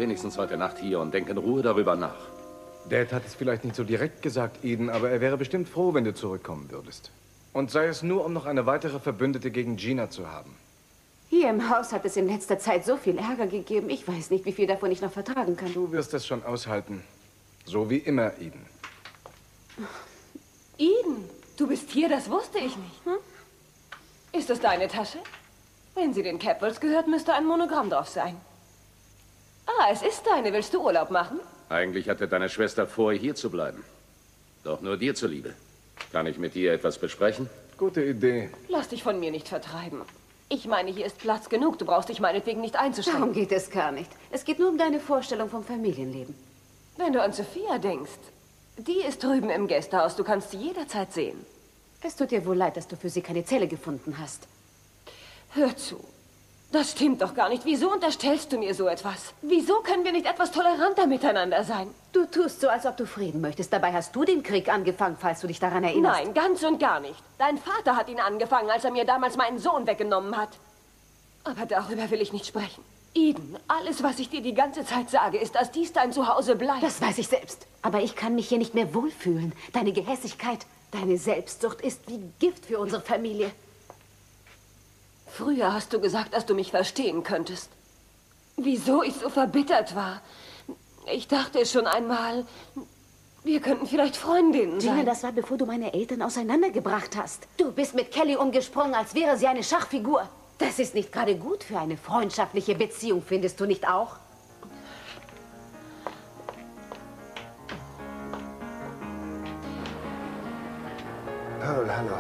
wenigstens heute Nacht hier und denk in Ruhe darüber nach. Dad hat es vielleicht nicht so direkt gesagt, Eden, aber er wäre bestimmt froh, wenn du zurückkommen würdest. Und sei es nur, um noch eine weitere Verbündete gegen Gina zu haben. Hier im Haus hat es in letzter Zeit so viel Ärger gegeben. Ich weiß nicht, wie viel davon ich noch vertragen kann. Du wirst das schon aushalten. So wie immer, Eden. Eden, du bist hier, das wusste ich nicht. Hm? Ist das deine Tasche? Wenn sie den Capwells gehört, müsste ein Monogramm drauf sein. Ah, es ist deine. Willst du Urlaub machen? Eigentlich hatte deine Schwester vor, hier zu bleiben. Doch nur dir zuliebe. Kann ich mit dir etwas besprechen? Gute Idee. Lass dich von mir nicht vertreiben. Ich meine, hier ist Platz genug. Du brauchst dich meinetwegen nicht einzuschränken. Darum geht es gar nicht. Es geht nur um deine Vorstellung vom Familienleben. Wenn du an Sophia denkst, die ist drüben im Gästehaus. Du kannst sie jederzeit sehen. Es tut dir wohl leid, dass du für sie keine Zelle gefunden hast. Hör zu. Das stimmt doch gar nicht. Wieso unterstellst du mir so etwas? Wieso können wir nicht etwas toleranter miteinander sein? Du tust so, als ob du Frieden möchtest. Dabei hast du den Krieg angefangen, falls du dich daran erinnerst. Nein, ganz und gar nicht. Dein Vater hat ihn angefangen, als er mir damals meinen Sohn weggenommen hat. Aber darüber will ich nicht sprechen. Eden, alles, was ich dir die ganze Zeit sage, ist, dass dies dein Zuhause bleibt. Das weiß ich selbst. Aber ich kann mich hier nicht mehr wohlfühlen. Deine Gehässigkeit, deine Selbstsucht ist wie Gift für unsere Familie. Früher hast du gesagt, dass du mich verstehen könntest. Wieso ich so verbittert war. Ich dachte schon einmal, wir könnten vielleicht Freundinnen sein. Gina, das war, bevor du meine Eltern auseinandergebracht hast. Du bist mit Kelly umgesprungen, als wäre sie eine Schachfigur. Das ist nicht gerade gut für eine freundschaftliche Beziehung, findest du nicht auch? Paul, hallo.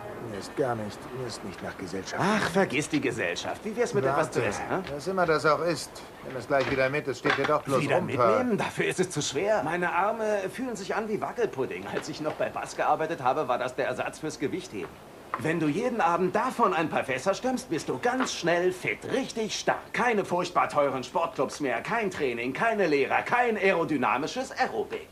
Mir ist nicht nach Gesellschaft. Ach, vergiss die Gesellschaft. Wie wär's mit etwas zu essen, hm? Was immer das auch ist. Nimm es gleich wieder mit, es steht dir doch bloß Wieder rum, mitnehmen? Dafür ist es zu schwer. Meine Arme fühlen sich an wie Wackelpudding. Als ich noch bei Bass gearbeitet habe, war das der Ersatz fürs Gewichtheben. Wenn du jeden Abend davon ein paar Fässer stemmst, bist du ganz schnell fit, richtig stark. Keine furchtbar teuren Sportclubs mehr, kein Training, keine Lehrer, kein aerodynamisches Aerobik.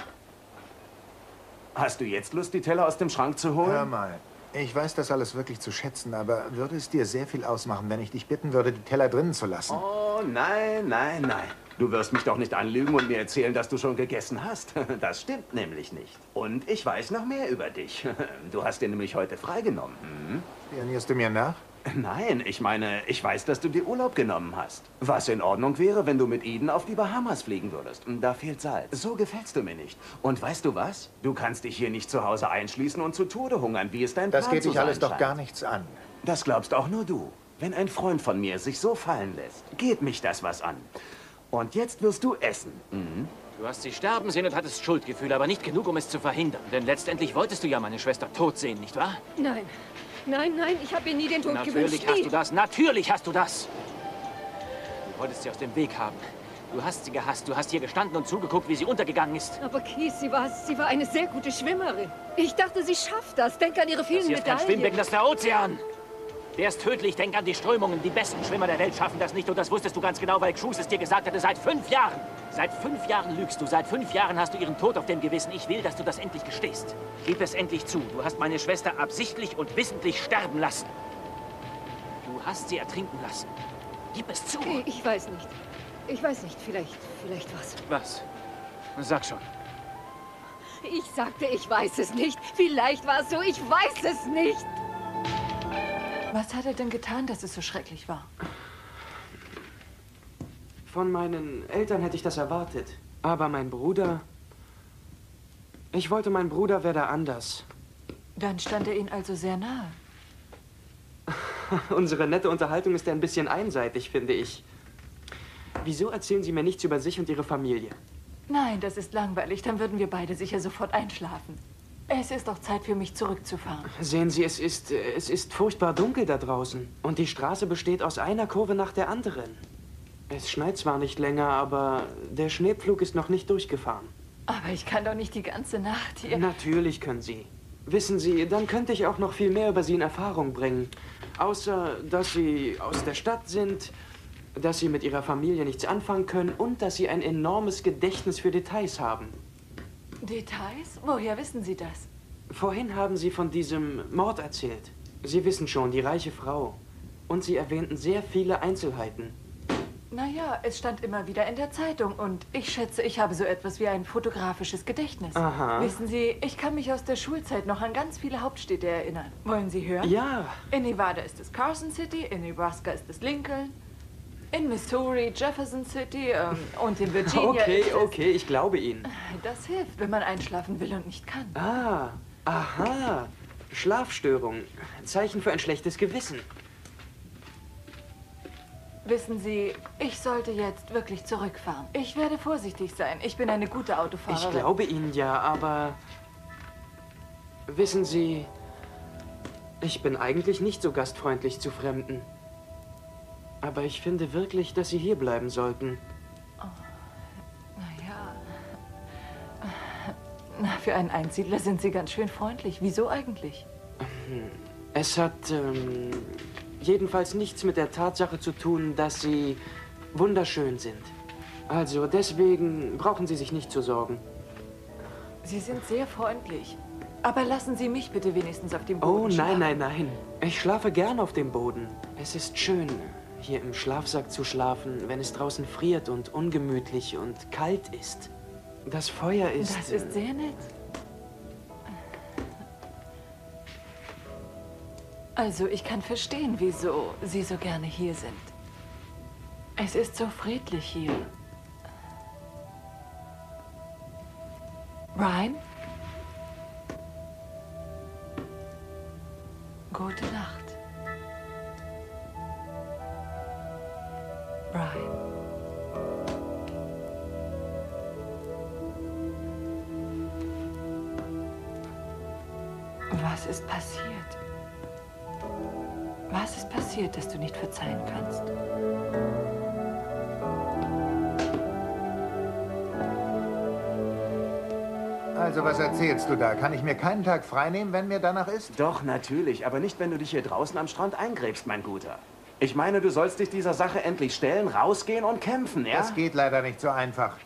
Hast du jetzt Lust, die Teller aus dem Schrank zu holen? Hör mal. Ich weiß das alles wirklich zu schätzen, aber würde es dir sehr viel ausmachen, wenn ich dich bitten würde, die Teller drinnen zu lassen? Oh, nein, nein, nein. Du wirst mich doch nicht anlügen und mir erzählen, dass du schon gegessen hast. Das stimmt nämlich nicht. Und ich weiß noch mehr über dich. Du hast dir nämlich heute freigenommen. Hm? Spionierst du mir nach? Nein, ich meine, ich weiß, dass du dir Urlaub genommen hast. Was in Ordnung wäre, wenn du mit Eden auf die Bahamas fliegen würdest. Da fehlt Salz. So gefällst du mir nicht. Und weißt du was? Du kannst dich hier nicht zu Hause einschließen und zu Tode hungern, wie es dein Plan Das geht zu dich sein alles doch scheint. gar nichts an. Das glaubst auch nur du. Wenn ein Freund von mir sich so fallen lässt, geht mich das was an. Und jetzt wirst du essen. Mhm. Du hast sie sterben sehen und hattest Schuldgefühle, aber nicht genug, um es zu verhindern. Denn letztendlich wolltest du ja meine Schwester tot sehen, nicht wahr? Nein. Nein, nein, ich habe ihr nie den Tod gewünscht. Natürlich hast du das. Natürlich hast du das. Du wolltest sie aus dem Weg haben. Du hast sie gehasst. Du hast hier gestanden und zugeguckt, wie sie untergegangen ist. Aber Keith, sie war eine sehr gute Schwimmerin. Ich dachte, sie schafft das. Denk an ihre vielen Das hier ist kein Medaillen. Schwimmbecken, das ist der Ozean. Der ist tödlich. Denk an die Strömungen. Die besten Schwimmer der Welt schaffen das nicht. Und das wusstest du ganz genau, weil Cruz es dir gesagt hatte. Seit 5 Jahren. Seit 5 Jahren lügst du. Seit 5 Jahren hast du ihren Tod auf dem Gewissen. Ich will, dass du das endlich gestehst. Gib es endlich zu. Du hast meine Schwester absichtlich und wissentlich sterben lassen. Du hast sie ertrinken lassen. Gib es zu. Ich weiß nicht. Ich weiß nicht. Vielleicht was. Was? Sag schon. Ich sagte, ich weiß es nicht. Vielleicht war es so. Ich weiß es nicht. Was hat er denn getan, dass es so schrecklich war? Von meinen Eltern hätte ich das erwartet. Aber mein Bruder... Ich wollte, mein Bruder wäre da anders. Dann stand er Ihnen also sehr nahe. Unsere nette Unterhaltung ist ein bisschen einseitig, finde ich. Wieso erzählen Sie mir nichts über sich und Ihre Familie? Nein, das ist langweilig. Dann würden wir beide sicher sofort einschlafen. Es ist doch Zeit für mich zurückzufahren. Sehen Sie, es ist furchtbar dunkel da draußen. Und die Straße besteht aus einer Kurve nach der anderen. Es schneit zwar nicht länger, aber der Schneepflug ist noch nicht durchgefahren. Aber ich kann doch nicht die ganze Nacht hier... Natürlich können Sie. Wissen Sie, dann könnte ich auch noch viel mehr über Sie in Erfahrung bringen. Außer, dass Sie aus der Stadt sind, dass Sie mit Ihrer Familie nichts anfangen können und dass Sie ein enormes Gedächtnis für Details haben. Details? Woher wissen Sie das? Vorhin haben Sie von diesem Mord erzählt. Sie wissen schon, die reiche Frau. Und Sie erwähnten sehr viele Einzelheiten. Naja, es stand immer wieder in der Zeitung und ich schätze, ich habe so etwas wie ein fotografisches Gedächtnis. Aha. Wissen Sie, ich kann mich aus der Schulzeit noch an ganz viele Hauptstädte erinnern. Wollen Sie hören? Ja. In Nevada ist es Carson City, in Nebraska ist es Lincoln, in Missouri Jefferson City und in Virginia ist es... Okay, ich glaube Ihnen. Das hilft, wenn man einschlafen will und nicht kann. Ah, aha. Schlafstörung. Zeichen für ein schlechtes Gewissen. Wissen Sie, ich sollte jetzt wirklich zurückfahren. Ich werde vorsichtig sein. Ich bin eine gute Autofahrerin. Ich glaube Ihnen ja, aber... Wissen Sie, ich bin eigentlich nicht so gastfreundlich zu Fremden. Aber ich finde wirklich, dass Sie hier bleiben sollten. Naja. Na, für einen Einsiedler sind Sie ganz schön freundlich. Wieso eigentlich? Es hat jedenfalls nichts mit der Tatsache zu tun, dass Sie wunderschön sind. Also deswegen brauchen Sie sich nicht zu sorgen. Sie sind sehr freundlich. Aber lassen Sie mich bitte wenigstens auf dem Boden schlafen. Nein. Ich schlafe gern auf dem Boden. Es ist schön, hier im Schlafsack zu schlafen, wenn es draußen friert und ungemütlich und kalt ist. Das Feuer ist... Das ist sehr nett. Also, ich kann verstehen, wieso Sie so gerne hier sind. Es ist so friedlich hier. Brian? Gute Nacht. Brian. Was ist passiert? Was ist passiert, dass du nicht verzeihen kannst? Also, was erzählst du da? Kann ich mir keinen Tag freinehmen, wenn mir danach ist? Doch, natürlich, aber nicht, wenn du dich hier draußen am Strand eingräbst, mein Guter. Ich meine, du sollst dich dieser Sache endlich stellen, rausgehen und kämpfen, ja? Das geht leider nicht so einfach.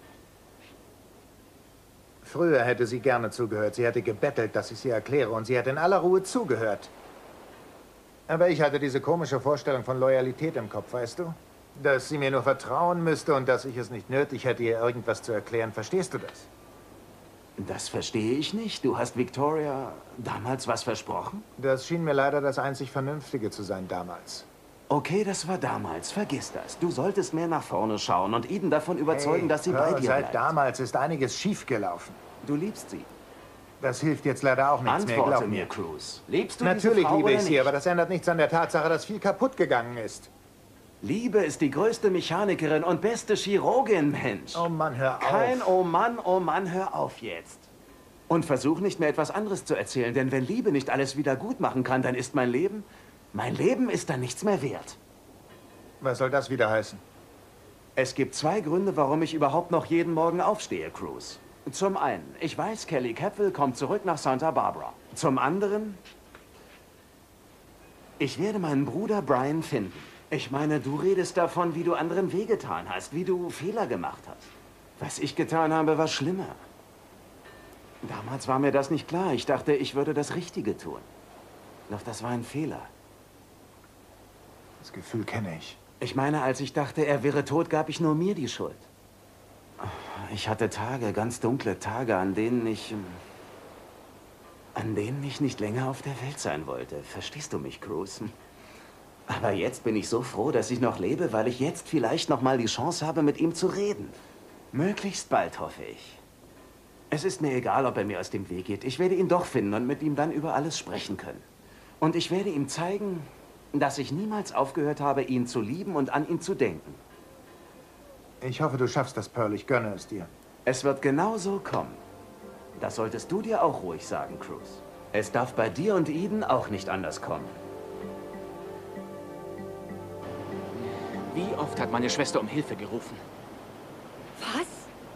Früher hätte sie gerne zugehört. Sie hätte gebettelt, dass ich sie erkläre, und sie hätte in aller Ruhe zugehört. Aber ich hatte diese komische Vorstellung von Loyalität im Kopf, weißt du? Dass sie mir nur vertrauen müsste und dass ich es nicht nötig hätte, ihr irgendwas zu erklären. Verstehst du das? Das verstehe ich nicht. Du hast Victoria damals was versprochen? Das schien mir leider das einzig Vernünftige zu sein damals. Okay, das war damals. Vergiss das. Du solltest mehr nach vorne schauen und Eden davon überzeugen, dass sie bei dir seit bleibt. damals ist einiges schiefgelaufen. Du liebst sie. Das hilft jetzt leider auch nichts mehr, Antworte glaub mir, mir. Cruz. Liebst du Natürlich diese Frau liebe oder ich sie, nicht? aber das ändert nichts an der Tatsache, dass viel kaputt gegangen ist. Liebe ist die größte Mechanikerin und beste Chirurgin, Mensch. Oh Mann, hör auf. Kein oh Mann, hör auf jetzt. Und versuch nicht mehr etwas anderes zu erzählen, denn wenn Liebe nicht alles wieder gut machen kann, dann ist mein Leben ist dann nichts mehr wert. Was soll das wieder heißen? Es gibt zwei Gründe, warum ich überhaupt noch jeden Morgen aufstehe, Cruz. Zum einen, ich weiß, Kelly Capwell kommt zurück nach Santa Barbara. Zum anderen, ich werde meinen Bruder Brian finden. Ich meine, du redest davon, wie du anderen wehgetan hast, wie du Fehler gemacht hast. Was ich getan habe, war schlimmer. Damals war mir das nicht klar. Ich dachte, ich würde das Richtige tun. Doch das war ein Fehler. Das Gefühl kenne ich. Ich meine, als ich dachte, er wäre tot, gab ich nur mir die Schuld. Ich hatte Tage, ganz dunkle Tage, an denen ich nicht länger auf der Welt sein wollte. Verstehst du mich, Cruz? Aber jetzt bin ich so froh, dass ich noch lebe, weil ich jetzt vielleicht noch mal die Chance habe, mit ihm zu reden. Möglichst bald, hoffe ich. Es ist mir egal, ob er mir aus dem Weg geht. Ich werde ihn doch finden und mit ihm dann über alles sprechen können. Und ich werde ihm zeigen, dass ich niemals aufgehört habe, ihn zu lieben und an ihn zu denken. Ich hoffe, du schaffst das, Pearl. Ich gönne es dir. Es wird genau so kommen. Das solltest du dir auch ruhig sagen, Cruz. Es darf bei dir und Eden auch nicht anders kommen. Wie oft hat meine Schwester um Hilfe gerufen? Was?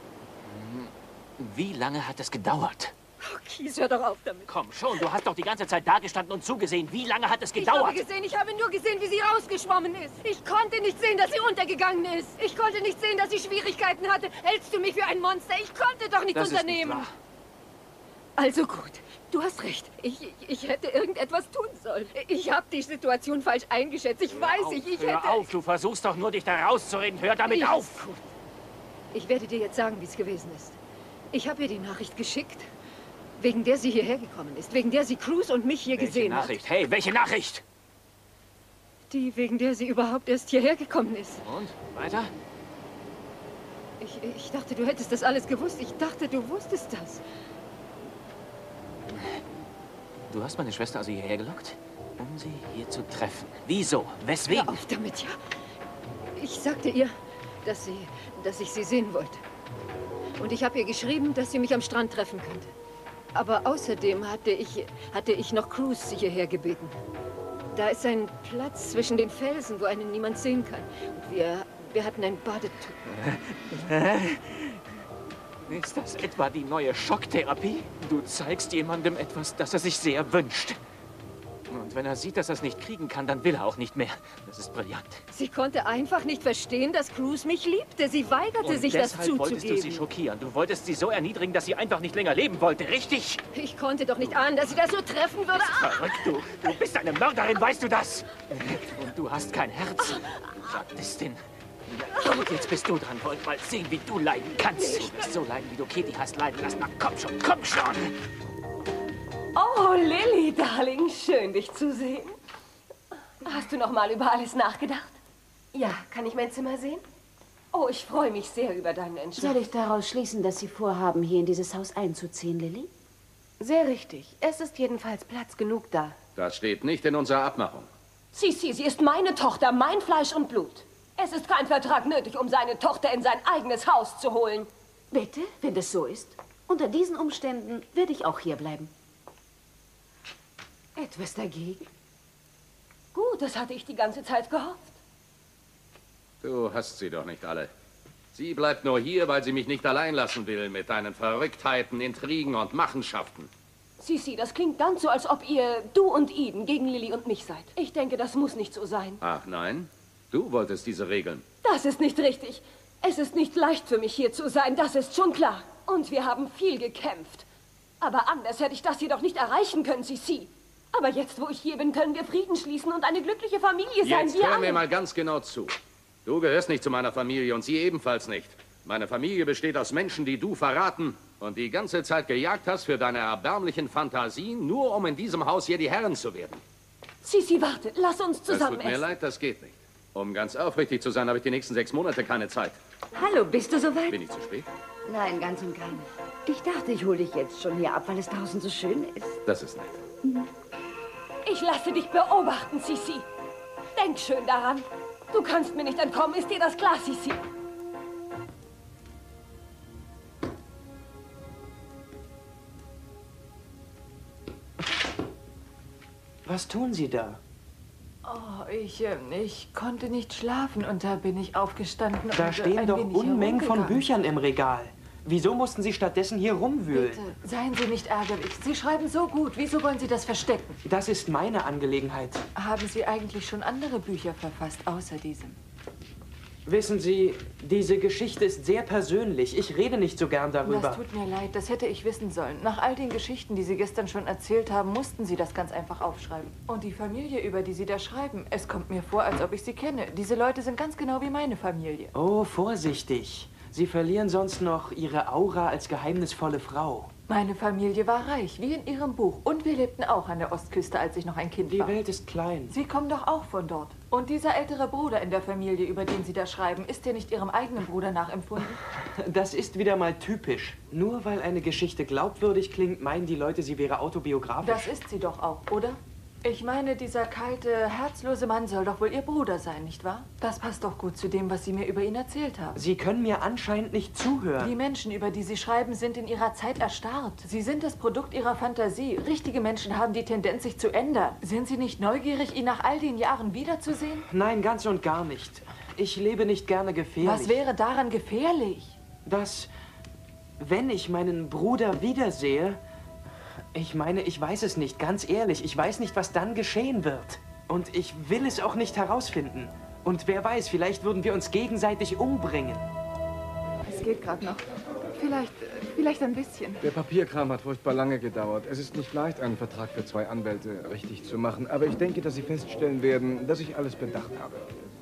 Wie lange hat es gedauert? Oh, Keith, hör doch auf damit. Komm schon, du hast doch die ganze Zeit dagestanden und zugesehen. Wie lange hat es Ich gedauert? habe nur gesehen, wie sie rausgeschwommen ist. Ich konnte nicht sehen, dass sie untergegangen ist. Ich konnte nicht sehen, dass sie Schwierigkeiten hatte. Hältst du mich für ein Monster? Ich konnte doch nichts Das ist nicht unternehmen. wahr. Also gut, du hast recht. Ich hätte irgendetwas tun sollen. Ich habe die Situation falsch eingeschätzt. Ich weiß, ich hätte... Hör auf, du versuchst doch nur, dich da rauszureden. Hör damit auf! Ich werde dir jetzt sagen, wie es gewesen ist. Ich habe ihr die Nachricht geschickt, wegen der sie hierher gekommen ist. Wegen der sie Cruz und mich hier gesehen hat. Welche Nachricht? Hey, welche Nachricht? Die, wegen der sie überhaupt erst hierher gekommen ist. Und? Weiter? Ich dachte, du hättest das alles gewusst. Ich dachte, du wusstest das. Du hast meine Schwester also hierher gelockt, um sie hier zu treffen. Wieso? Weswegen? Hör auf damit, ja. Ich sagte ihr, dass ich sie sehen wollte. Und ich habe ihr geschrieben, dass sie mich am Strand treffen könnte. Aber außerdem hatte ich noch Cruz hierher gebeten. Da ist ein Platz zwischen den Felsen, wo einen niemand sehen kann. Und wir hatten ein Badetuch. Ist das etwa die neue Schocktherapie? Du zeigst jemandem etwas, das er sich sehr wünscht. Und wenn er sieht, dass er es nicht kriegen kann, dann will er auch nicht mehr. Das ist brillant. Sie konnte einfach nicht verstehen, dass Cruz mich liebte. Sie weigerte sich, das zuzugeben. Und deshalb wolltest du sie schockieren. Du wolltest sie so erniedrigen, dass sie einfach nicht länger leben wollte, richtig? Ich konnte doch nicht ahnen, dass sie das so treffen würde. Verrückt, du bist eine Mörderin, weißt du das? Und du hast kein Herz. Sadistin. Und jetzt bist du dran. Wollt mal sehen, wie du leiden kannst. Du wirst so leiden, wie du Kitty hast leiden lassen. Na, komm schon, komm schon! Oh, Lily, Darling, schön, dich zu sehen. Hast du noch mal über alles nachgedacht? Ja, kann ich mein Zimmer sehen? Oh, ich freue mich sehr über deinen Entschluss. Soll ich daraus schließen, dass Sie vorhaben, hier in dieses Haus einzuziehen, Lily? Sehr richtig. Es ist jedenfalls Platz genug da. Das steht nicht in unserer Abmachung. Sie ist meine Tochter, mein Fleisch und Blut. Es ist kein Vertrag nötig, um seine Tochter in sein eigenes Haus zu holen. Bitte, wenn das so ist. Unter diesen Umständen werde ich auch hier bleiben. Etwas dagegen? Gut, das hatte ich die ganze Zeit gehofft. Du hast sie doch nicht alle. Sie bleibt nur hier, weil sie mich nicht allein lassen will mit deinen Verrücktheiten, Intrigen und Machenschaften. Sisi, das klingt ganz so, als ob du und Eden gegen Lily und mich seid. Ich denke, das muss nicht so sein. Ach nein? Du wolltest diese Regeln. Das ist nicht richtig. Es ist nicht leicht für mich, hier zu sein, das ist schon klar. Und wir haben viel gekämpft. Aber anders hätte ich das jedoch nicht erreichen können, Sisi. Aber jetzt, wo ich hier bin, können wir Frieden schließen und eine glückliche Familie sein. Jetzt hör mir mal ganz genau zu. Du gehörst nicht zu meiner Familie und sie ebenfalls nicht. Meine Familie besteht aus Menschen, die du verraten und die ganze Zeit gejagt hast für deine erbärmlichen Fantasien, nur um in diesem Haus hier die Herren zu werden. Sisi, warte, lass uns zusammen essen. Es tut mir leid, das geht nicht. Um ganz aufrichtig zu sein, habe ich die nächsten 6 Monate keine Zeit. Hallo, bist du soweit? Bin ich zu spät? Nein, ganz und gar nicht. Ich dachte, ich hole dich jetzt schon hier ab, weil es draußen so schön ist. Das ist nett. Ich lasse dich beobachten, Sisi. Denk schön daran. Du kannst mir nicht entkommen, ist dir das klar, Sisi? Was tun Sie da? Oh, ich konnte nicht schlafen und da bin ich aufgestanden. Da und stehen ein doch wenig Unmengen von herumgegangen. Büchern im Regal. Wieso mussten Sie stattdessen hier rumwühlen? Bitte, seien Sie nicht ärgerlich. Sie schreiben so gut. Wieso wollen Sie das verstecken? Das ist meine Angelegenheit. Haben Sie eigentlich schon andere Bücher verfasst, außer diesem? Wissen Sie, diese Geschichte ist sehr persönlich. Ich rede nicht so gern darüber. Das tut mir leid, das hätte ich wissen sollen. Nach all den Geschichten, die Sie gestern schon erzählt haben, mussten Sie das ganz einfach aufschreiben. Und die Familie, über die Sie da schreiben, es kommt mir vor, als ob ich sie kenne. Diese Leute sind ganz genau wie meine Familie. Oh, vorsichtig. Sie verlieren sonst noch Ihre Aura als geheimnisvolle Frau. Meine Familie war reich, wie in Ihrem Buch. Und wir lebten auch an der Ostküste, als ich noch ein Kind war. Die Welt ist klein. Sie kommen doch auch von dort. Und dieser ältere Bruder in der Familie, über den Sie da schreiben, ist der nicht Ihrem eigenen Bruder nachempfunden? Das ist wieder mal typisch. Nur weil eine Geschichte glaubwürdig klingt, meinen die Leute, sie wäre autobiografisch. Das ist sie doch auch, oder? Ich meine, dieser kalte, herzlose Mann soll doch wohl Ihr Bruder sein, nicht wahr? Das passt doch gut zu dem, was Sie mir über ihn erzählt haben. Sie können mir anscheinend nicht zuhören. Die Menschen, über die Sie schreiben, sind in ihrer Zeit erstarrt. Sie sind das Produkt Ihrer Fantasie. Richtige Menschen haben die Tendenz, sich zu ändern. Sind Sie nicht neugierig, ihn nach all den Jahren wiederzusehen? Nein, ganz und gar nicht. Ich lebe nicht gerne gefährlich. Was wäre daran gefährlich? Dass, wenn ich meinen Bruder wiedersehe... Ich meine, ich weiß es nicht, ganz ehrlich. Ich weiß nicht, was dann geschehen wird. Und ich will es auch nicht herausfinden. Und wer weiß, vielleicht würden wir uns gegenseitig umbringen. Es geht gerade noch. Vielleicht ein bisschen. Der Papierkram hat furchtbar lange gedauert. Es ist nicht leicht, einen Vertrag für 2 Anwälte richtig zu machen. Aber ich denke, dass Sie feststellen werden, dass ich alles bedacht habe.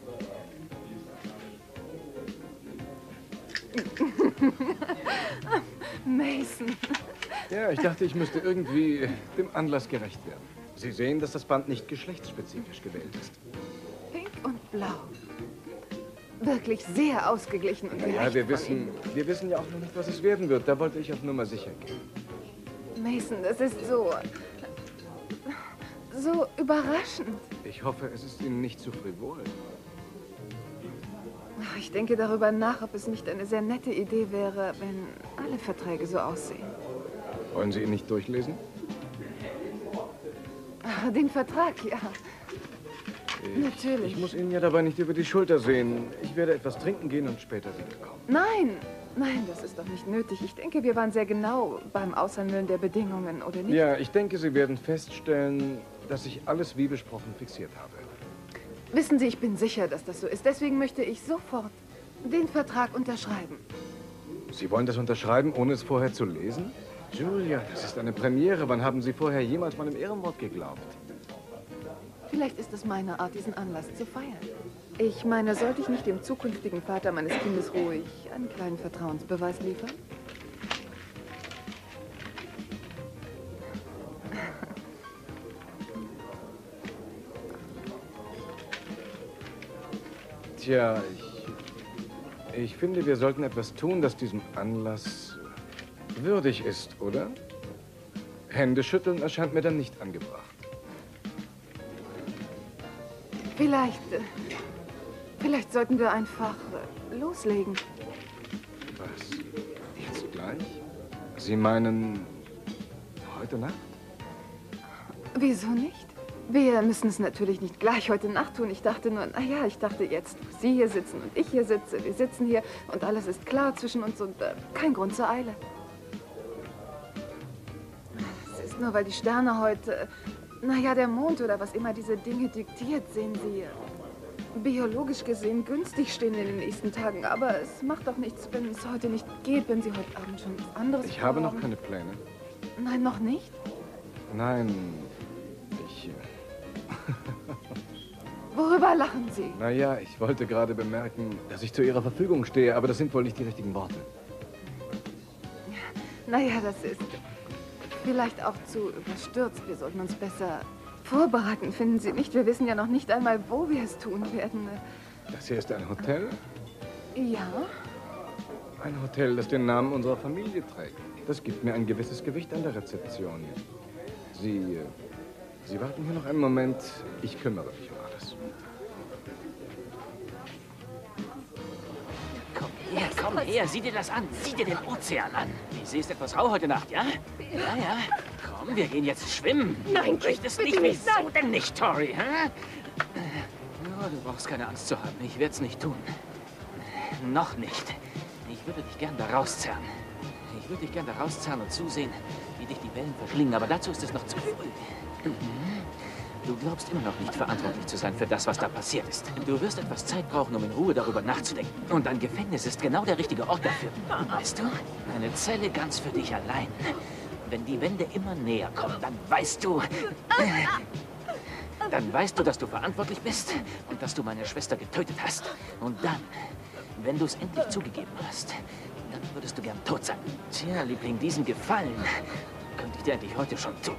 Mason. Ja, ich dachte, ich müsste irgendwie dem Anlass gerecht werden. Sie sehen, dass das Band nicht geschlechtsspezifisch gewählt ist. Pink und blau. Wirklich sehr ausgeglichen und gerecht. Ja, wir wissen ja auch noch nicht, was es werden wird. Da wollte ich auf Nummer sicher gehen. Mason, das ist so überraschend. Ich hoffe, es ist Ihnen nicht zu frivol. Ich denke darüber nach, ob es nicht eine sehr nette Idee wäre, wenn alle Verträge so aussehen. Wollen Sie ihn nicht durchlesen? Den Vertrag, ja. Natürlich. Ich muss Ihnen ja dabei nicht über die Schulter sehen. Ich werde etwas trinken gehen und später wiederkommen. Nein, das ist doch nicht nötig. Ich denke, wir waren sehr genau beim Aushandeln der Bedingungen, oder nicht? Ja, ich denke, Sie werden feststellen, dass ich alles wie besprochen fixiert habe. Wissen Sie, ich bin sicher, dass das so ist. Deswegen möchte ich sofort den Vertrag unterschreiben. Sie wollen das unterschreiben, ohne es vorher zu lesen? Julia, das ist eine Premiere. Wann haben Sie vorher jemals meinem Ehrenwort geglaubt? Vielleicht ist es meine Art, diesen Anlass zu feiern. Ich meine, sollte ich nicht dem zukünftigen Vater meines Kindes ruhig einen kleinen Vertrauensbeweis liefern? Tja, ich finde, wir sollten etwas tun, das diesem Anlass würdig ist, oder? Hände schütteln erscheint mir dann nicht angebracht. Vielleicht sollten wir einfach loslegen. Was? Jetzt gleich? Sie meinen heute Nacht? Wieso nicht? Wir müssen es natürlich nicht gleich heute Nacht tun. Ich dachte nur, naja, jetzt, wo Sie hier sitzen und ich hier sitze, wir sitzen hier und alles ist klar zwischen uns und kein Grund zur Eile. Es ist nur, weil die Sterne heute, naja, der Mond oder was immer diese Dinge diktiert, sehen Sie, biologisch gesehen günstig stehen in den nächsten Tagen. Aber es macht doch nichts, wenn es heute nicht geht, wenn Sie heute Abend schon was anderes Ich habe noch keine Pläne. Nein, noch nicht? Nein, Worüber lachen Sie? Naja, ich wollte gerade bemerken, dass ich zu Ihrer Verfügung stehe, aber das sind wohl nicht die richtigen Worte. Naja, das ist vielleicht auch zu überstürzt. Wir sollten uns besser vorbereiten, finden Sie nicht? Wir wissen ja noch nicht einmal, wo wir es tun werden. Das hier ist ein Hotel? Ja. Ein Hotel, das den Namen unserer Familie trägt. Das gibt mir ein gewisses Gewicht an der Rezeption. Sie warten hier noch einen Moment. Ich kümmere mich um alles. Komm her, sieh dir das an. Sieh dir den Ozean an. Die See ist etwas rau heute Nacht, ja? Ja. Komm, wir gehen jetzt schwimmen. Nein, du möchtest nicht. Wieso denn nicht, Tori? Hä? Oh, du brauchst keine Angst zu haben. Ich werde es nicht tun. Noch nicht. Ich würde dich gern da rauszerren. Ich würde dich gern da rauszerren und zusehen, wie dich die Wellen verschlingen. Aber dazu ist es noch zu früh. Du glaubst immer noch nicht verantwortlich zu sein für das, was da passiert ist. Du wirst etwas Zeit brauchen, um in Ruhe darüber nachzudenken. Und dein Gefängnis ist genau der richtige Ort dafür. Weißt du? Eine Zelle ganz für dich allein. Wenn die Wände immer näher kommen, dann weißt du... Dann weißt du, dass du verantwortlich bist und dass du meine Schwester getötet hast. Und dann, wenn du es endlich zugegeben hast, dann würdest du gern tot sein. Tja, Liebling, diesen Gefallen könnte ich dir endlich heute schon tun.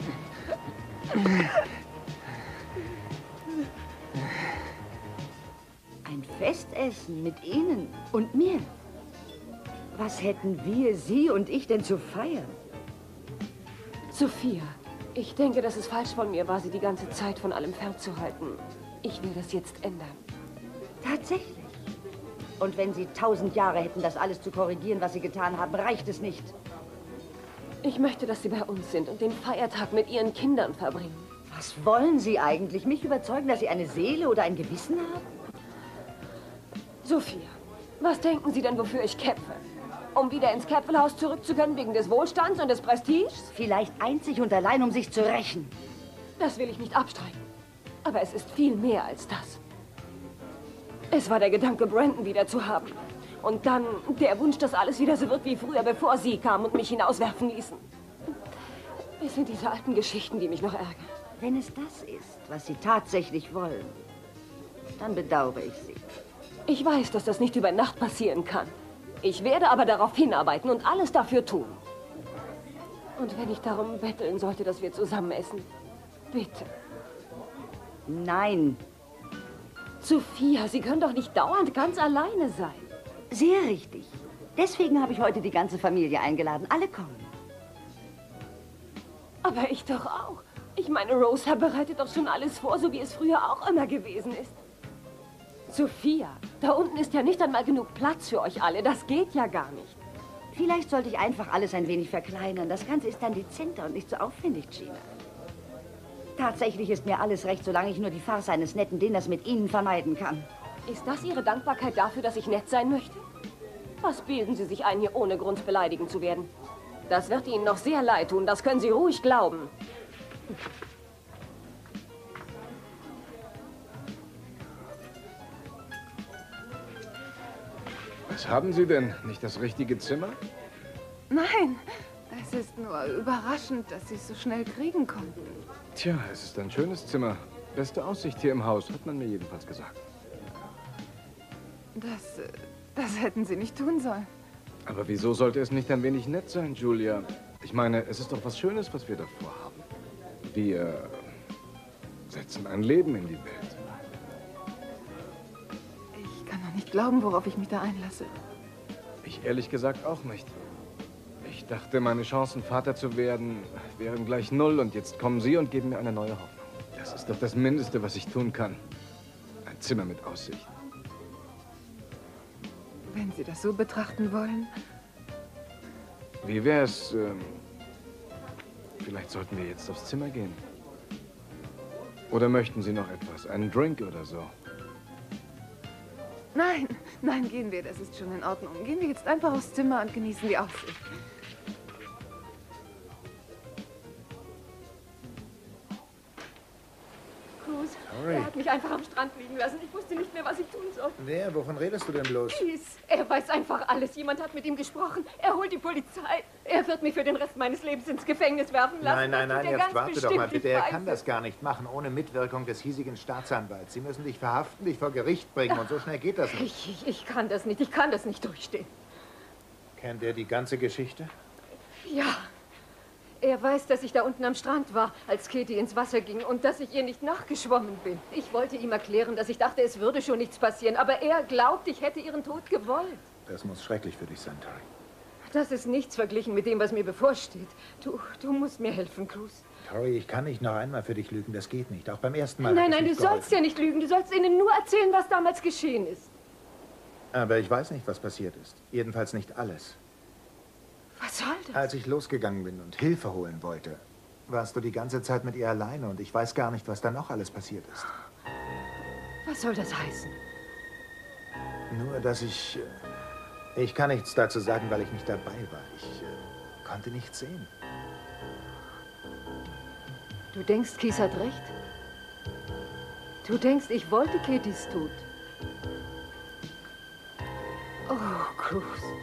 Ein Festessen mit Ihnen und mir. Was hätten wir, Sie und ich, denn zu feiern? Sophia, ich denke, dass es falsch von mir war, Sie die ganze Zeit von allem fernzuhalten. Ich will das jetzt ändern. Tatsächlich. Und wenn Sie 1000 Jahre hätten, das alles zu korrigieren, was Sie getan haben, reicht es nicht. Ich möchte, dass Sie bei uns sind und den Feiertag mit Ihren Kindern verbringen. Was wollen Sie eigentlich? Mich überzeugen, dass Sie eine Seele oder ein Gewissen haben? Sophia, was denken Sie denn, wofür ich kämpfe? Um wieder ins Capwell-Haus zurück zu können, wegen des Wohlstands und des Prestiges? Vielleicht einzig und allein, um sich zu rächen. Das will ich nicht abstreiten. Aber es ist viel mehr als das. Es war der Gedanke, Brandon wieder zu haben. Und dann der Wunsch, dass alles wieder so wird wie früher, bevor Sie kamen und mich hinauswerfen ließen. Es sind diese alten Geschichten, die mich noch ärgern. Wenn es das ist, was Sie tatsächlich wollen, dann bedauere ich Sie. Ich weiß, dass das nicht über Nacht passieren kann. Ich werde aber darauf hinarbeiten und alles dafür tun. Und wenn ich darum betteln sollte, dass wir zusammen essen, bitte. Nein. Sophia, Sie können doch nicht dauernd ganz alleine sein. Sehr richtig. Deswegen habe ich heute die ganze Familie eingeladen. Alle kommen. Aber ich doch auch. Ich meine, Rosa bereitet doch schon alles vor, so wie es früher auch immer gewesen ist. Sophia, da unten ist ja nicht einmal genug Platz für euch alle. Das geht ja gar nicht. Vielleicht sollte ich einfach alles ein wenig verkleinern. Das Ganze ist dann dezenter und nicht so aufwendig, Gina. Tatsächlich ist mir alles recht, solange ich nur die Farce eines netten Dinners mit Ihnen vermeiden kann. Ist das Ihre Dankbarkeit dafür, dass ich nett sein möchte? Was bilden Sie sich ein, hier ohne Grund beleidigen zu werden? Das wird Ihnen noch sehr leid tun, das können Sie ruhig glauben. Was haben Sie denn? Nicht das richtige Zimmer? Nein, es ist nur überraschend, dass Sie es so schnell kriegen konnten. Tja, es ist ein schönes Zimmer. Beste Aussicht hier im Haus, hat man mir jedenfalls gesagt. Das hätten Sie nicht tun sollen. Aber wieso sollte es nicht ein wenig nett sein, Julia? Ich meine, es ist doch was Schönes, was wir davor haben. Wir setzen ein Leben in die Welt. Ich kann doch nicht glauben, worauf ich mich da einlasse. Ich ehrlich gesagt auch nicht. Ich dachte, meine Chancen, Vater zu werden, wären gleich 0 und jetzt kommen Sie und geben mir eine neue Hoffnung. Das ist doch das Mindeste, was ich tun kann. Ein Zimmer mit Aussicht. Wenn Sie das so betrachten wollen. Wie wär's, vielleicht sollten wir jetzt aufs Zimmer gehen. Oder möchten Sie noch etwas? Einen Drink oder so? Nein, nein, gehen wir, das ist schon in Ordnung. Gehen wir jetzt einfach aufs Zimmer und genießen die Aussicht. Cruz, Sorry. er hat mich einfach am Strand liegen lassen. Ich wusste nicht mehr, was ich tun soll. Wer? Wovon redest du denn bloß? Keith, er weiß einfach alles. Jemand hat mit ihm gesprochen. Er holt die Polizei. Er wird mich für den Rest meines Lebens ins Gefängnis werfen lassen. Nenein, Das tut er jetzt ganz warte doch bestimmt. mal bitte. Ich Er weiß kann das gar nicht machen, ohne Mitwirkung des hiesigen Staatsanwalts. Sie müssen dich verhaften, dich vor Gericht bringen und so schnell geht das nicht. Ich kann das nicht. Ich kann das nicht durchstehen. Kennt er die ganze Geschichte? Ja. Er weiß, dass ich da unten am Strand war, als Katie ins Wasser ging und dass ich ihr nicht nachgeschwommen bin. Ich wollte ihm erklären, dass ich dachte, es würde schon nichts passieren, aber er glaubt, ich hätte ihren Tod gewollt. Das muss schrecklich für dich sein, Tori. Das ist nichts verglichen mit dem, was mir bevorsteht. Du musst mir helfen, Cruz. Tori, ich kann nicht noch einmal für dich lügen. Das geht nicht. Auch beim ersten Mal. Nein, hat es nein, du nicht sollst geholfen. ja nicht lügen. Du sollst ihnen nur erzählen, was damals geschehen ist. Aber ich weiß nicht, was passiert ist. Jedenfalls nicht alles. Was soll das? Als ich losgegangen bin und Hilfe holen wollte, warst du die ganze Zeit mit ihr alleine und ich weiß gar nicht, was da noch alles passiert ist. Was soll das heißen? Nur, dass ich kann nichts dazu sagen, weil ich nicht dabei war. Ich konnte nichts sehen. Du denkst, Keith hat recht? Du denkst, ich wollte Katies Tod? Oh, Cruz.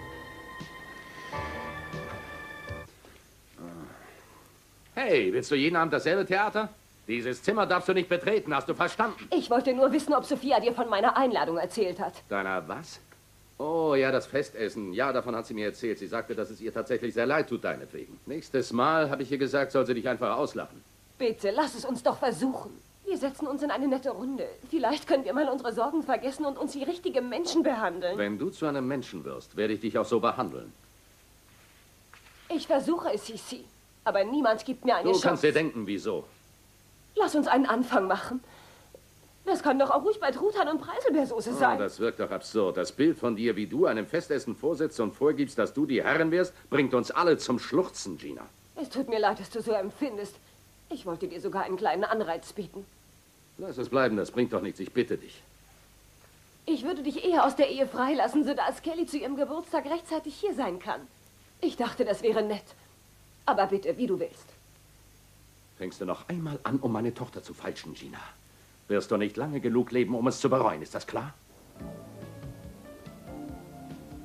Hey, willst du jeden Abend dasselbe Theater? Dieses Zimmer darfst du nicht betreten, hast du verstanden? Ich wollte nur wissen, ob Sophia dir von meiner Einladung erzählt hat. Deiner was? Oh ja, das Festessen. Ja, davon hat sie mir erzählt. Sie sagte, dass es ihr tatsächlich sehr leid tut, deinetwegen. Nächstes Mal, habe ich ihr gesagt, soll sie dich einfach auslachen. Bitte, lass es uns doch versuchen. Wir setzen uns in eine nette Runde. Vielleicht können wir mal unsere Sorgen vergessen und uns wie richtige Menschen behandeln. Wenn du zu einem Menschen wirst, werde ich dich auch so behandeln. Ich versuche es, Sisi. Aber niemand gibt mir eine Chance. Du kannst dir denken, wieso. Lass uns einen Anfang machen. Das kann doch auch ruhig bei Truthahn und Preiselbeersoße sein. Oh, das wirkt doch absurd. Das Bild von dir, wie du einem Festessen vorsitzt und vorgibst, dass du die Herrin wirst, bringt uns alle zum Schluchzen, Gina. Es tut mir leid, dass du so empfindest. Ich wollte dir sogar einen kleinen Anreiz bieten. Lass es bleiben, das bringt doch nichts. Ich bitte dich. Ich würde dich eher aus der Ehe freilassen, sodass Kelly zu ihrem Geburtstag rechtzeitig hier sein kann. Ich dachte, das wäre nett. Aber bitte, wie du willst. Fängst du noch einmal an, um meine Tochter zu falschen, Gina? Wirst du nicht lange genug leben, um es zu bereuen, ist das klar?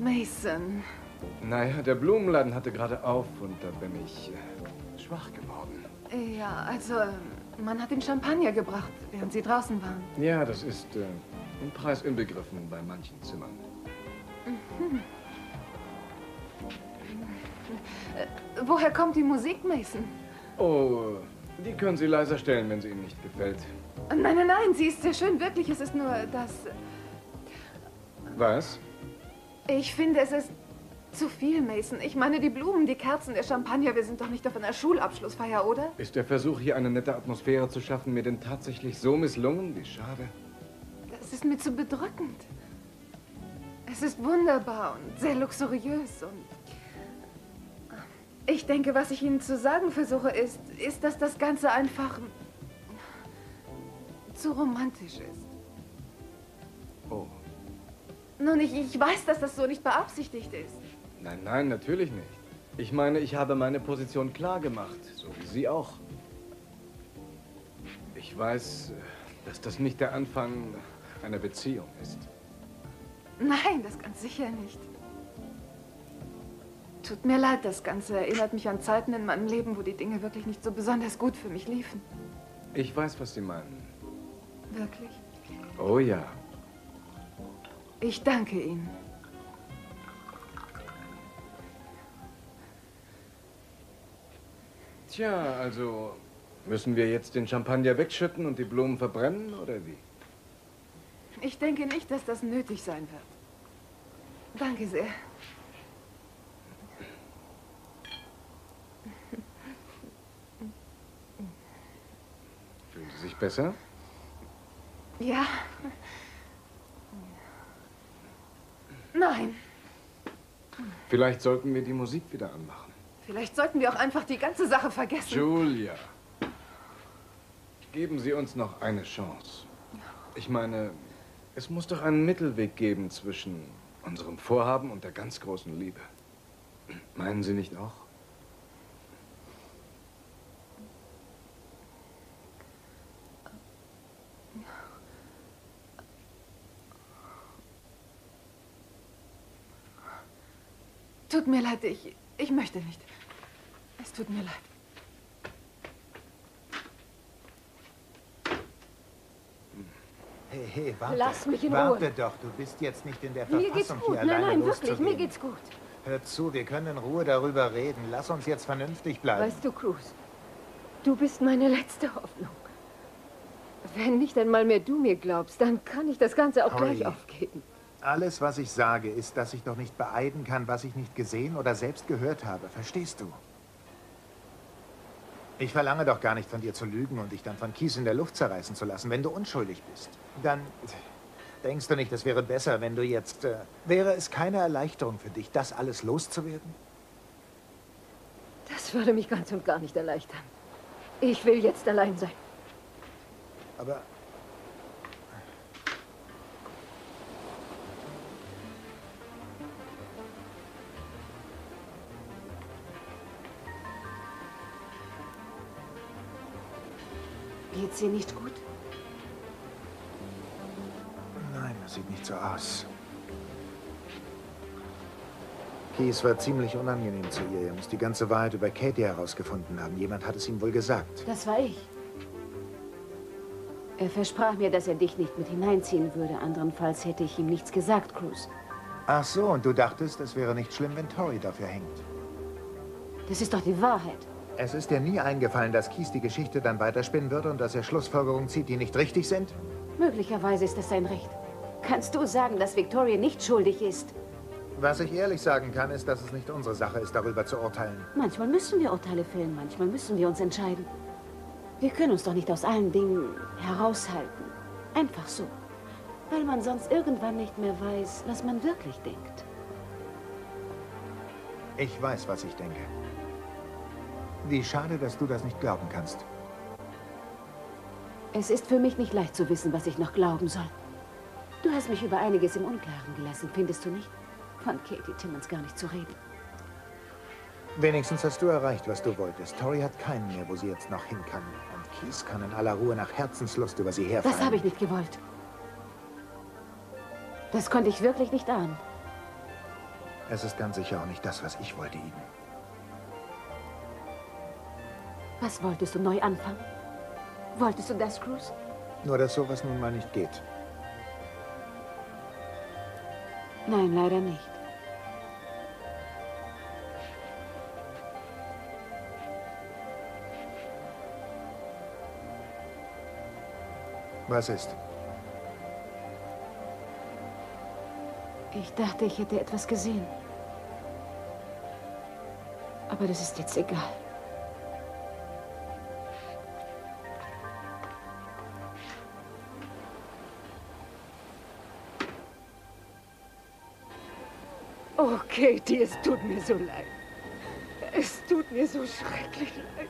Mason. Naja, der Blumenladen hatte gerade auf und da bin ich schwach geworden. Ja, also, man hat den Champagner gebracht, während Sie draußen waren. Ja, das ist im Preis inbegriffen bei manchen Zimmern. Mhm. Woher kommt die Musik, Mason? Oh, die können Sie leiser stellen, wenn sie Ihnen nicht gefällt. Nein, nein, nein, sie ist sehr schön, wirklich. Es ist nur, dass... Was? Ich finde, es ist zu viel, Mason. Ich meine, die Blumen, die Kerzen, der Champagner, wir sind doch nicht auf einer Schulabschlussfeier, oder? Ist der Versuch, hier eine nette Atmosphäre zu schaffen, mir denn tatsächlich so misslungen? Wie schade. Das ist mir zu bedrückend. Es ist wunderbar und sehr luxuriös und... Ich denke, was ich Ihnen zu sagen versuche, ist, dass das Ganze einfach zu romantisch ist. Oh. Nun, ich weiß, dass das so nicht beabsichtigt ist. Nein, nein, natürlich nicht. Ich meine, ich habe meine Position klar gemacht, so wie Sie auch. Ich weiß, dass das nicht der Anfang einer Beziehung ist. Nein, das ganz sicher nicht. Tut mir leid, das Ganze erinnert mich an Zeiten in meinem Leben, wo die Dinge wirklich nicht so besonders gut für mich liefen. Ich weiß, was Sie meinen. Wirklich? Oh ja. Ich danke Ihnen. Tja, also müssen wir jetzt den Champagner wegschütten und die Blumen verbrennen, oder wie? Ich denke nicht, dass das nötig sein wird. Danke sehr. Fühlen Sie sich besser? Ja. Nein. Vielleicht sollten wir die Musik wieder anmachen. Vielleicht sollten wir auch einfach die ganze Sache vergessen. Julia, geben Sie uns noch eine Chance. Ich meine, es muss doch einen Mittelweg geben zwischen unserem Vorhaben und der ganz großen Liebe. Meinen Sie nicht auch? Tut mir leid, ich möchte nicht. Es tut mir leid. Hey, warte. Lass mich in Ruhe. Warte doch, du bist jetzt nicht in der Mir Verfassung, geht's gut. hier Nein, alleine nein, wirklich, loszugehen. mir geht's gut. Hör zu, wir können in Ruhe darüber reden. Lass uns jetzt vernünftig bleiben. Weißt du, Cruz, du bist meine letzte Hoffnung. Wenn nicht einmal mehr du mir glaubst, dann kann ich das Ganze auch Holly, gleich aufgeben. Alles, was ich sage, ist, dass ich doch nicht beeiden kann, was ich nicht gesehen oder selbst gehört habe. Verstehst du? Ich verlange doch gar nicht von dir zu lügen und dich dann von Kies in der Luft zerreißen zu lassen, wenn du unschuldig bist. Dann denkst du nicht, es wäre besser, wenn du jetzt... wäre es keine Erleichterung für dich, das alles loszuwerden? Das würde mich ganz und gar nicht erleichtern. Ich will jetzt allein sein. Aber... Geht's dir nicht gut? Nein, das sieht nicht so aus. Kies war ziemlich unangenehm zu ihr. Er muss die ganze Wahrheit über Katie herausgefunden haben. Jemand hat es ihm wohl gesagt. Das war ich. Er versprach mir, dass er dich nicht mit hineinziehen würde. Andernfalls hätte ich ihm nichts gesagt, Cruz. Ach so, und du dachtest, es wäre nicht schlimm, wenn Tori dafür hängt. Das ist doch die Wahrheit. Es ist dir nie eingefallen, dass Kies die Geschichte dann weiterspinnen würde und dass er Schlussfolgerungen zieht, die nicht richtig sind? Möglicherweise ist das sein Recht. Kannst du sagen, dass Victoria nicht schuldig ist? Was ich ehrlich sagen kann, ist, dass es nicht unsere Sache ist, darüber zu urteilen. Manchmal müssen wir Urteile fällen, manchmal müssen wir uns entscheiden. Wir können uns doch nicht aus allen Dingen heraushalten. Einfach so. Weil man sonst irgendwann nicht mehr weiß, was man wirklich denkt. Ich weiß, was ich denke. Wie schade, dass du das nicht glauben kannst. Es ist für mich nicht leicht zu wissen, was ich noch glauben soll. Du hast mich über einiges im Unklaren gelassen, findest du nicht? Von Katie Timmons gar nicht zu reden. Wenigstens hast du erreicht, was du wolltest. Tori hat keinen mehr, wo sie jetzt noch hin kann. Und Kies kann in aller Ruhe nach Herzenslust über sie herfallen. Das habe ich nicht gewollt. Das konnte ich wirklich nicht ahnen. Es ist ganz sicher auch nicht das, was ich wollte, Eden. Was wolltest du neu anfangen? Wolltest du das, Cruz? Nur, dass sowas nun mal nicht geht. Nein, leider nicht. Was ist? Ich dachte, ich hätte etwas gesehen. Aber das ist jetzt egal. Oh, Katie, es tut mir so leid. Es tut mir so schrecklich leid.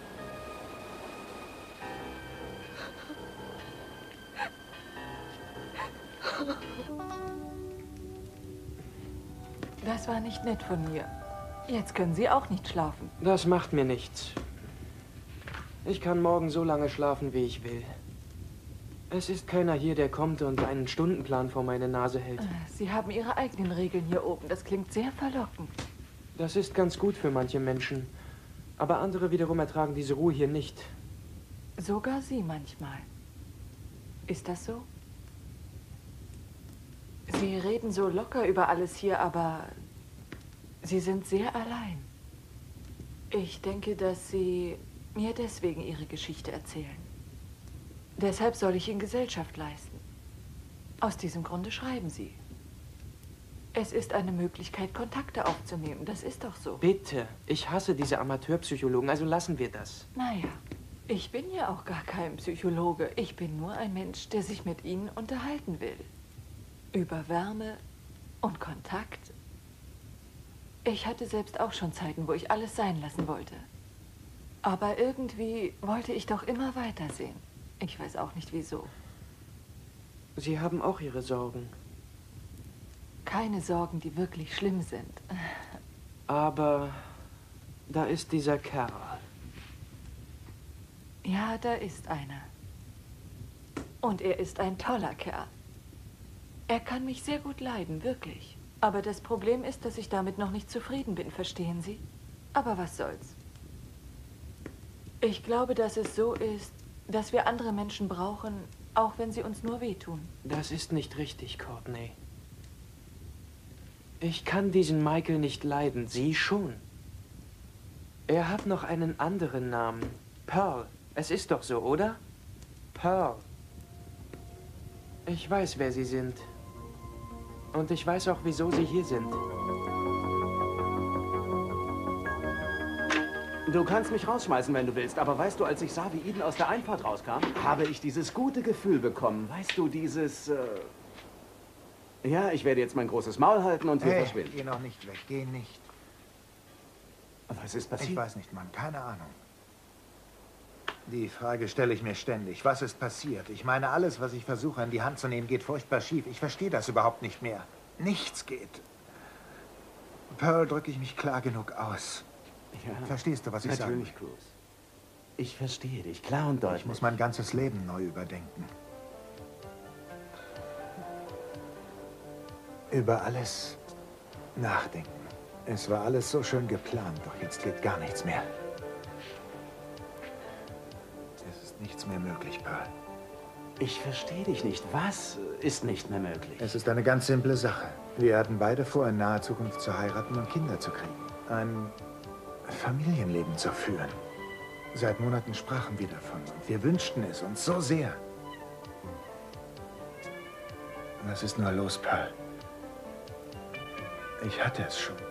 Das war nicht nett von mir. Jetzt können Sie auch nicht schlafen. Das macht mir nichts. Ich kann morgen so lange schlafen, wie ich will. Es ist keiner hier, der kommt und einen Stundenplan vor meine Nase hält. Sie haben Ihre eigenen Regeln hier oben. Das klingt sehr verlockend. Das ist ganz gut für manche Menschen. Aber andere wiederum ertragen diese Ruhe hier nicht. Sogar Sie manchmal. Ist das so? Sie reden so locker über alles hier, aber Sie sind sehr allein. Ich denke, dass Sie mir deswegen Ihre Geschichte erzählen. Deshalb soll ich Ihnen Gesellschaft leisten. Aus diesem Grunde schreiben Sie. Es ist eine Möglichkeit, Kontakte aufzunehmen. Das ist doch so. Bitte, ich hasse diese Amateurpsychologen, also lassen wir das. Naja, ich bin ja auch gar kein Psychologe. Ich bin nur ein Mensch, der sich mit Ihnen unterhalten will. Über Wärme und Kontakt. Ich hatte selbst auch schon Zeiten, wo ich alles sein lassen wollte. Aber irgendwie wollte ich doch immer weitersehen. Ich weiß auch nicht wieso. Sie haben auch Ihre Sorgen. Keine Sorgen, die wirklich schlimm sind. Aber da ist dieser Kerl. Ja, da ist einer. Und er ist ein toller Kerl. Er kann mich sehr gut leiden, wirklich. Aber das Problem ist, dass ich damit noch nicht zufrieden bin, verstehen Sie? Aber was soll's? Ich glaube, dass es so ist, dass wir andere Menschen brauchen, auch wenn sie uns nur wehtun. Das ist nicht richtig, Courtney. Ich kann diesen Michael nicht leiden, Sie schon. Er hat noch einen anderen Namen. Pearl. Es ist doch so, oder? Pearl. Ich weiß, wer Sie sind. Und ich weiß auch, wieso Sie hier sind. Du kannst mich rausschmeißen, wenn du willst, aber weißt du, als ich sah, wie Eden aus der Einfahrt rauskam, habe ich dieses gute Gefühl bekommen. Weißt du, dieses, Ja, ich werde jetzt mein großes Maul halten und hier verschwinden. Geh noch nicht weg, geh nicht. Was ist passiert? Ich weiß nicht, Mann, keine Ahnung. Die Frage stelle ich mir ständig. Was ist passiert? Ich meine, alles, was ich versuche, in die Hand zu nehmen, geht furchtbar schief. Ich verstehe das überhaupt nicht mehr. Nichts geht. Pearl, drücke ich mich klar genug aus. Ja, verstehst du, was ich sage? Natürlich, Cruz. Ich verstehe dich, klar und deutlich. Ich muss mein ganzes Leben neu überdenken. Über alles nachdenken. Es war alles so schön geplant, doch jetzt geht gar nichts mehr. Es ist nichts mehr möglich, Pearl. Ich verstehe dich nicht. Was ist nicht mehr möglich? Es ist eine ganz simple Sache. Wir hatten beide vor, in naher Zukunft zu heiraten und Kinder zu kriegen. Ein Familienleben zu führen. Seit Monaten sprachen wir davon und wir wünschten es uns so sehr. Was ist nur los, Pearl? Ich hatte es schon.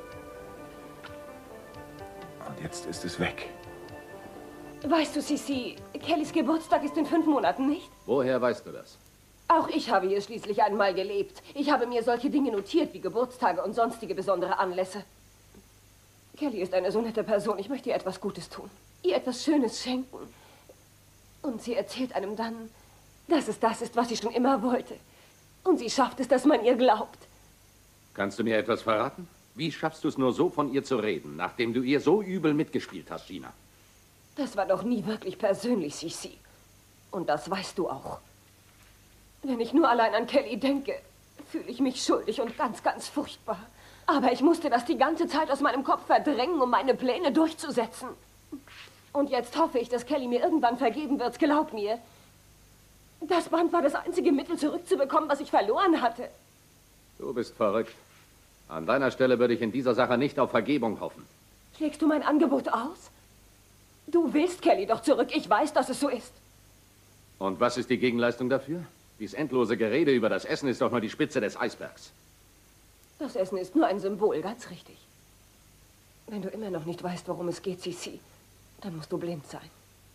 Und jetzt ist es weg. Weißt du, Sissi, Kellys Geburtstag ist in 5 Monaten, nicht? Woher weißt du das? Auch ich habe hier schließlich einmal gelebt. Ich habe mir solche Dinge notiert wie Geburtstage und sonstige besondere Anlässe. Kelly ist eine so nette Person. Ich möchte ihr etwas Gutes tun. Ihr etwas Schönes schenken. Und sie erzählt einem dann, dass es das ist, was sie schon immer wollte. Und sie schafft es, dass man ihr glaubt. Kannst du mir etwas verraten? Wie schaffst du es nur so, von ihr zu reden, nachdem du ihr so übel mitgespielt hast, Gina? Das war doch nie wirklich persönlich, Sissi. Und das weißt du auch. Wenn ich nur allein an Kelly denke, fühle ich mich schuldig und ganz, ganz furchtbar. Aber ich musste das die ganze Zeit aus meinem Kopf verdrängen, um meine Pläne durchzusetzen. Und jetzt hoffe ich, dass Kelly mir irgendwann vergeben wird. Glaub mir. Das Band war das einzige Mittel, zurückzubekommen, was ich verloren hatte. Du bist verrückt. An deiner Stelle würde ich in dieser Sache nicht auf Vergebung hoffen. Schlägst du mein Angebot aus? Du willst Kelly doch zurück. Ich weiß, dass es so ist. Und was ist die Gegenleistung dafür? Dies endlose Gerede über das Essen ist doch nur die Spitze des Eisbergs. Das Essen ist nur ein Symbol, ganz richtig. Wenn du immer noch nicht weißt, worum es geht, Sissi, dann musst du blind sein.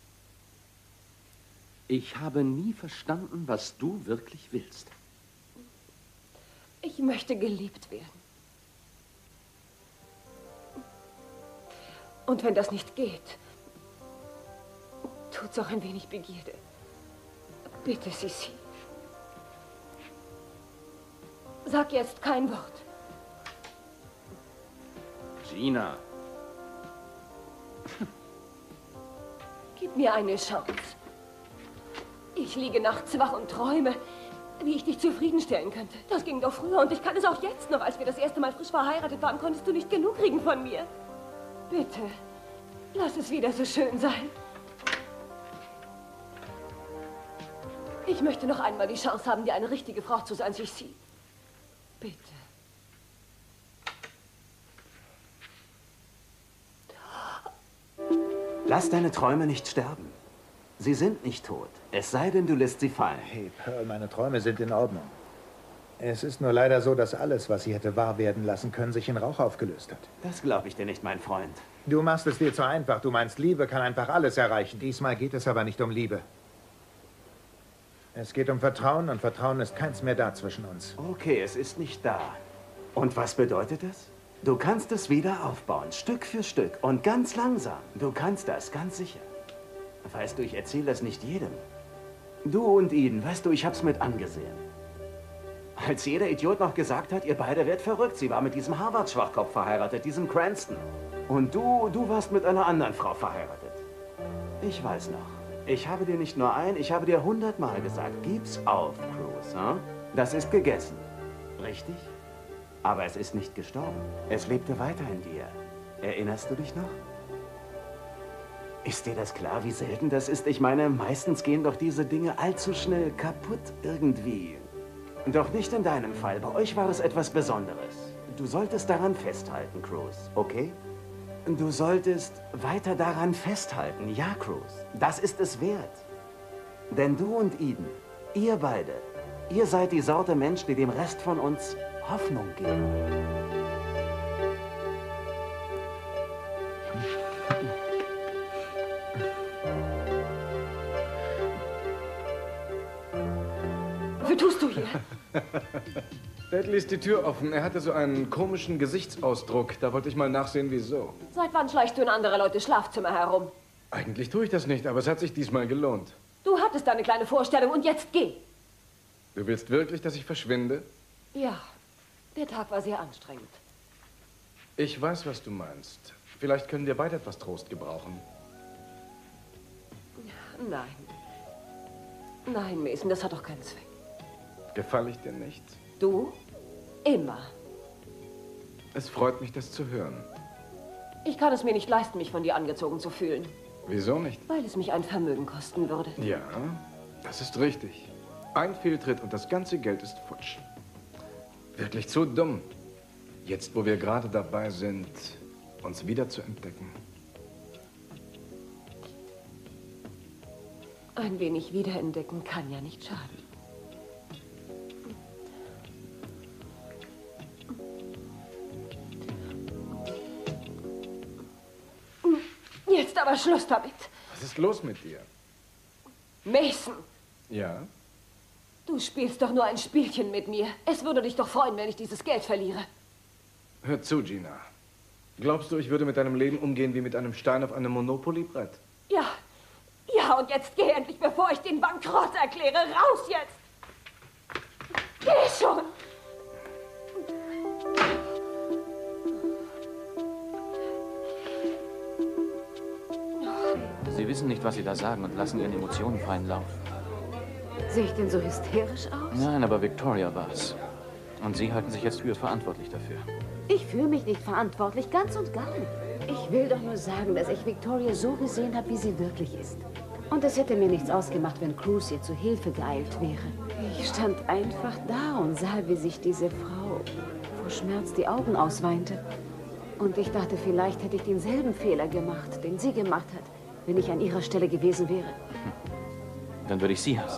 Ich habe nie verstanden, was du wirklich willst. Ich möchte geliebt werden. Und wenn das nicht geht, tut's auch ein wenig Begierde. Bitte, Sissi. Sag jetzt kein Wort. Gina. Gib mir eine Chance. Ich liege nachts wach und träume, wie ich dich zufriedenstellen könnte. Das ging doch früher und ich kann es auch jetzt noch. Als wir das erste Mal frisch verheiratet waren, konntest du nicht genug kriegen von mir. Bitte, lass es wieder so schön sein. Ich möchte noch einmal die Chance haben, dir eine richtige Frau zu sein, Sissi. Bitte. Lass deine Träume nicht sterben. Sie sind nicht tot. Es sei denn, du lässt sie fallen. Hey, Pearl, meine Träume sind in Ordnung. Es ist nur leider so, dass alles, was sie hätte wahr werden lassen können, sich in Rauch aufgelöst hat. Das glaube ich dir nicht, mein Freund. Du machst es dir zu einfach. Du meinst, Liebe kann einfach alles erreichen. Diesmal geht es aber nicht um Liebe. Es geht um Vertrauen und Vertrauen ist keins mehr da zwischen uns. Okay, es ist nicht da. Und was bedeutet das? Du kannst es wieder aufbauen, Stück für Stück und ganz langsam. Du kannst das, ganz sicher. Weißt du, ich erzähle das nicht jedem. Du und Eden, weißt du, ich hab's mit angesehen. Als jeder Idiot noch gesagt hat, ihr beide werdet verrückt. Sie war mit diesem Harvard-Schwachkopf verheiratet, diesem Cranston. Und du warst mit einer anderen Frau verheiratet. Ich weiß noch. Ich habe dir nicht nur ich habe dir 100-mal gesagt, gib's auf, Cruz. Hm? Das ist gegessen. Richtig? Aber es ist nicht gestorben. Es lebte weiter in dir. Erinnerst du dich noch? Ist dir das klar, wie selten das ist? Ich meine, meistens gehen doch diese Dinge allzu schnell kaputt irgendwie. Doch nicht in deinem Fall. Bei euch war es etwas Besonderes. Du solltest daran festhalten, Cruz, okay? Du solltest weiter daran festhalten. Ja, Cruz, das ist es wert. Denn du und Eden, ihr beide, ihr seid die Sorte Mensch, die dem Rest von uns Hoffnung geben. Was tust du hier? Dad ließ die Tür offen. Er hatte so einen komischen Gesichtsausdruck. Da wollte ich mal nachsehen, wieso. Seit wann schleichst du in andere Leute Schlafzimmer herum? Eigentlich tue ich das nicht, aber es hat sich diesmal gelohnt. Du hattest deine kleine Vorstellung und jetzt geh. Du willst wirklich, dass ich verschwinde? Ja, der Tag war sehr anstrengend. Ich weiß, was du meinst. Vielleicht können wir beide etwas Trost gebrauchen. Nein. Nein, Mason, das hat doch keinen Zweck. Gefalle ich dir nicht? Du? Immer. Es freut mich, das zu hören. Ich kann es mir nicht leisten, mich von dir angezogen zu fühlen. Wieso nicht? Weil es mich ein Vermögen kosten würde. Ja, das ist richtig. Ein Fehltritt und das ganze Geld ist futsch. Wirklich zu dumm. Jetzt, wo wir gerade dabei sind, uns wieder zu entdecken. Ein wenig wiederentdecken kann ja nicht schaden. Jetzt aber Schluss damit. Was ist los mit dir? Mason, Ja? du spielst doch nur ein Spielchen mit mir. Es würde dich doch freuen, wenn ich dieses Geld verliere. Hör zu, Gina. Glaubst du, ich würde mit deinem Leben umgehen wie mit einem Stein auf einem Monopoly-Brett? Ja, ja, und jetzt geh endlich, bevor ich den Bankrott erkläre. Raus jetzt! Geh schon! Sie wissen nicht, was Sie da sagen und lassen Ihren Emotionen freien Lauf. Sehe ich denn so hysterisch aus? Nein, aber Victoria war's. Und Sie halten sich jetzt für verantwortlich dafür. Ich fühle mich nicht verantwortlich, ganz und gar nicht. Ich will doch nur sagen, dass ich Victoria so gesehen habe, wie sie wirklich ist. Und es hätte mir nichts ausgemacht, wenn Cruz ihr zu Hilfe geeilt wäre. Ich stand einfach da und sah, wie sich diese Frau vor Schmerz die Augen ausweinte. Und ich dachte, vielleicht hätte ich denselben Fehler gemacht, den sie gemacht hat, wenn ich an ihrer Stelle gewesen wäre. Dann würde ich sie hassen.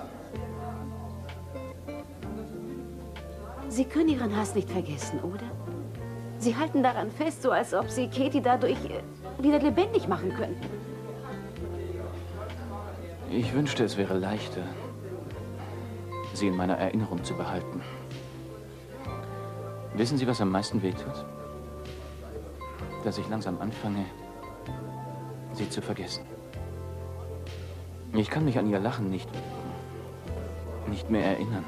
Sie können Ihren Hass nicht vergessen, oder? Sie halten daran fest, so als ob Sie Katie dadurch wieder lebendig machen könnten. Ich wünschte, es wäre leichter, sie in meiner Erinnerung zu behalten. Wissen Sie, was am meisten wehtut? Dass ich langsam anfange, sie zu vergessen. Ich kann mich an ihr Lachen nicht mehr erinnern.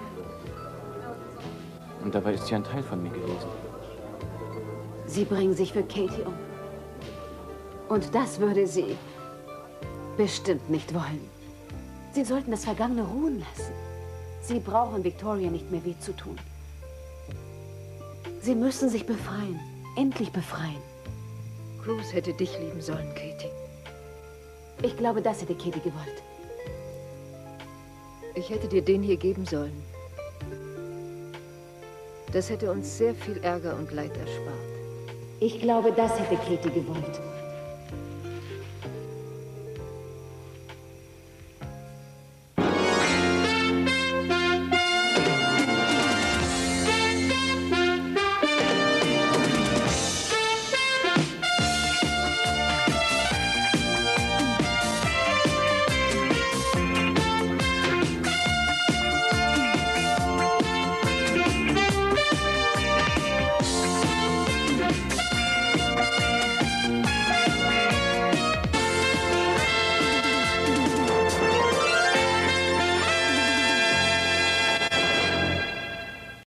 Und dabei ist sie ein Teil von mir gewesen. Sie bringen sich für Katie um. Und das würde sie bestimmt nicht wollen. Sie sollten das Vergangene ruhen lassen. Sie brauchen Victoria nicht mehr weh zu tun. Sie müssen sich befreien. Endlich befreien. Cruz hätte dich lieben sollen, Katie. Ich glaube, das hätte Katie gewollt. Ich hätte dir den hier geben sollen. Das hätte uns sehr viel Ärger und Leid erspart. Ich glaube, das hätte Katie gewollt.